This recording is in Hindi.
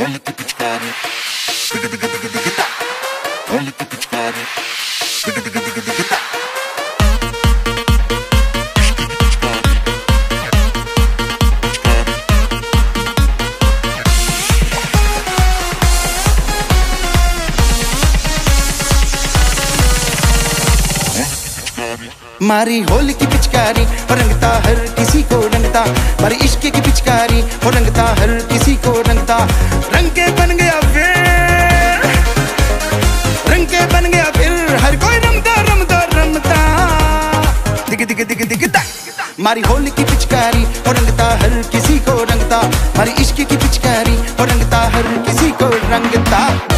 मारी होली की पिचकारी और रंगता हर किसी को रंगता, मारी इश्क की पिचकारी और रंगता हर किसी को रंगता। रंग के बन गया फिर, रंग के बन गया फिर, हर कोई रमता रमता रमता। दिग दिग दिग दिग दा। मारी होली की पिचकारी और रंगता हर किसी को रंगता, मारी इश्क की पिचकारी और रंगता हर किसी को रंगता।